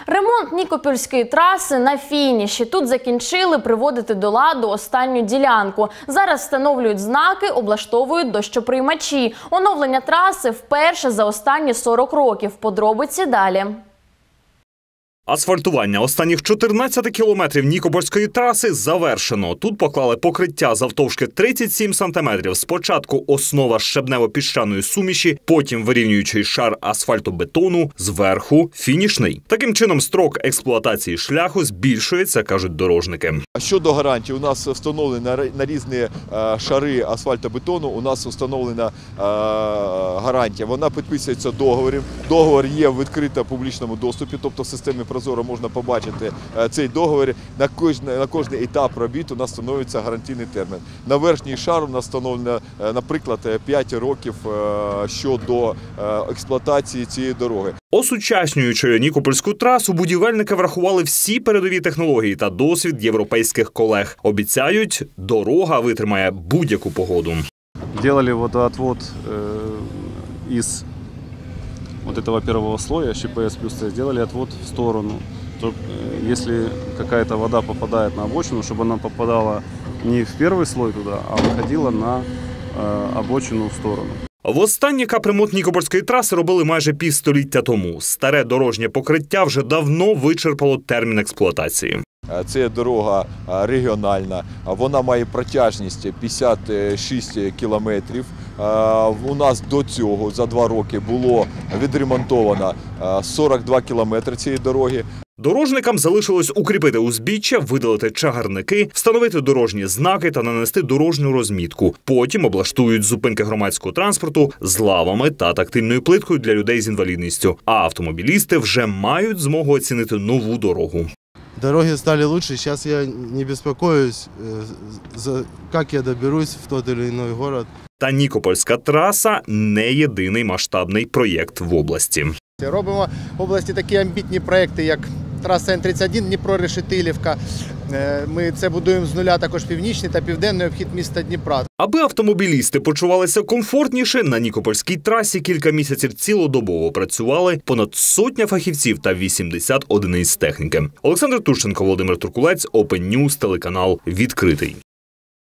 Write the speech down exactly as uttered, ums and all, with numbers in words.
Ремонт Нікопольської траси на фініші. Тут закінчили приводити до ладу останню ділянку. Зараз встановлюють знаки, облаштовують дощоприймачі. Оновлення траси вперше за останні сорок років. Подробиці далі. Асфальтування останніх чотирнадцяти кілометрів Нікопольської траси завершено. Тут поклали покриття завтовшки тридцять сім сантиметрів. Спочатку основа щебнево-піщаної суміші, потім вирівнюючий шар асфальтобетону, зверху фінішний. Таким чином строк експлуатації шляху збільшується, кажуть дорожники. Щодо гарантій, у нас встановлені на різні шари асфальтобетону, у нас встановлена гарантія. Вона підписується договором. Договор є в відкритому публічному доступі, тобто в системі Прозоро можна побачити цей договір. На кожний, на кожний етап робіт у нас встановлюється гарантійний термін. На верхній шар у нас встановлено, наприклад, п'ять років щодо експлуатації цієї дороги. Осучаснюючи Нікопольську трасу, будівельники врахували всі передові технології та досвід європейських колег. Обіцяють, дорога витримає будь-яку погоду. Делали водоотвод э, из вот этого первого слоя ЩПС плюс С, сделали отвод в сторону. Если какая-то вода попадает на обочину, чтобы она попадала не в первый слой туда, а выходила на э, обочину в сторону. Востаннє капремонт Нікопольської траси робили майже півстоліття тому. Старе дорожнє покриття вже давно вичерпало термін експлуатації. Це дорога регіональна, вона має протяжність п'ятдесят шість кілометрів. У нас до цього за два роки було відремонтовано сорок два кілометри цієї дороги. Дорожникам залишилось укріпити узбіччя, видалити чагарники, встановити дорожні знаки та нанести дорожню розмітку. Потім облаштують зупинки громадського транспорту з лавами та тактильною плиткою для людей з інвалідністю. А автомобілісти вже мають змогу оцінити нову дорогу. Дороги стали лучше, сейчас я не беспокоюсь, как я доберусь в тот или иной город. Та Нікопольська траса – не єдиний масштабний проєкт в області. Робимо в області такі амбітні проєкти, як траса Н тридцять один Дніпро-Решетилівка. Ми це будуємо з нуля, також північний та південний обхід міста Дніпра. Аби автомобілісти почувалися комфортніше, на Нікопольській трасі кілька місяців цілодобово працювали понад сотня фахівців та вісімдесят одиниць техніки. Олександр Тущенко, Володимир Туркулець, Open News, телеканал «Відкритий».